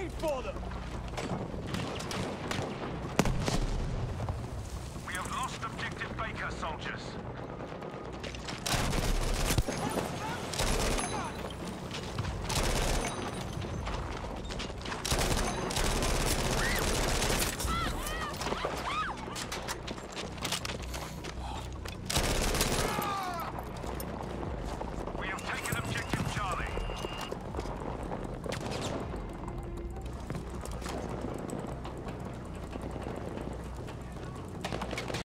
grenade for them! We have lost objective Baker, soldiers.